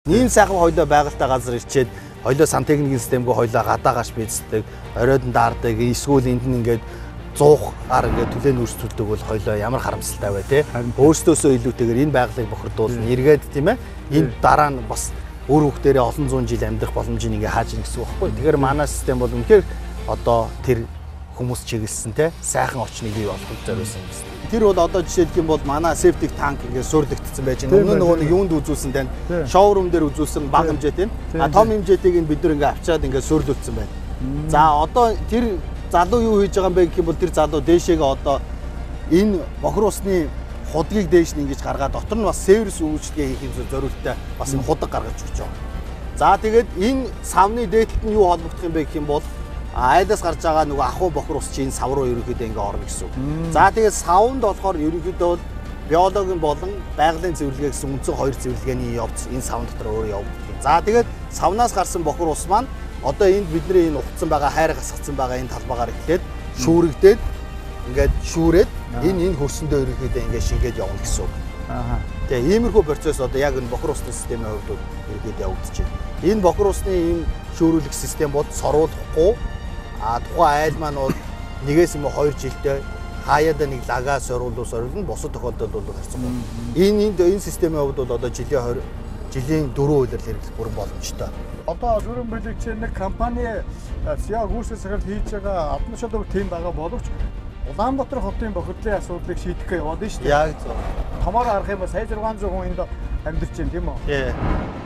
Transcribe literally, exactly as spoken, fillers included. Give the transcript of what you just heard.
Ийм сайхан хоёлоо байгальтай газар ирчээд хоёлоо сантехникийн системгүй хоёлоо гадаагаш бийцдэг, оройд нь даардаг, эсвэл энд нь ингээд зуухаар ингээд түлэн үрсүүлдэг бол хоёлоо ямар харамсалтай бай тээ. Өөрсдөөсөө илүүтэйгээр энэ байгалыг бохирдуулна, эргээд тийм ээ. Энэ дараа нь бас өөр хүүхдэрээ олон зуун жил амьдрах боломжийг ингээд хааж ийн гэсэн үг байхгүй. Тэгэхээр манай систем бол үнэхээр одоо тэр хүмүүс чиглэсэн те сайхан орчныг бий болгох зориулсан юм байна. Тэр бол одоо жишээлх юм бол манай септик танк ингээд суурлагдсан байж байна. Өмнө нөгөө нэг юунд үзүүлсэн тань шоурум дээр үзүүлсэн бага хэмжээтэй. А том хэмжээтэйг нь бид нар ингээд авчаад ингээд суурлуулсан байна. За одоо тэр залуу юу хийж байгаа юм бэ гэх юм бол тэр залуу дээшээгээ одоо энэ бохир усны худгийг дээш нь ингэж гаргаад дотор нь бас сервис үйлчлэгээ хийх зорилттой бас энэ худаг гаргаж өгч байгаа. За тэгээд энэ савны дээдлэлт нь юу холбогдох юм бэ гэх юм бол айдас гарч байгаа нөгөө ахуй бохир ус чинь сав руу ерөнхийдөө ингээ орно гэсэн үг. За тэгээд савнд болохоор ерөнхийдөө бол биологийн болон байгалийн цэвэрлэгээ гэсэн үндсэн хоёр цэвэрлэгээний явц энэ савн дотор өөрөө явагддаг. За тэгээд савнаас гарсан бохир ус маань одоо энд бидний энэ ухцсан байгаа хайр гасгацсан байгаа энэ талбайгаар ихлээд шүүрэгдээд ингээд шүүрээд энэ энэ хөрсөндөө ерөнхийдөө ингээ шингээд явна гэсэн үг. Аа. Тэгээ иймэрхүү процесс одоо яг энэ бохир усны системийн хувьд ерөнхийдөө явагдаж байна. Энэ бохир усны энэ шүүрүүлэх систем бол сорвуулахгүй. А тухайн айл маань бол нэгээс юм хоёр жилдээ хаяада нэг лагаа сорвуулуу сорвуулна, бусад тохиолдолд бол харьцангуй. Энэ энэ энэ системийн хувьд бол одоо жилийн хоёр жилийн дөрвөн үйлрэл хэрэглэх бүрэн боломжтой. Одоо Зүрэн Бэлэгчээр нэг компани яг үүсгэл сахалт хийж байгаа албан тушаалын тим байгаа боловч Улаанбаатар хотын бохирдлын асуудлыг шийдэх гэж яваад байна шүү дээ. Яг зөв. Томоор харах юм бол сая зургаан зуун хүн энд амьдарч байна тийм үү? Тий.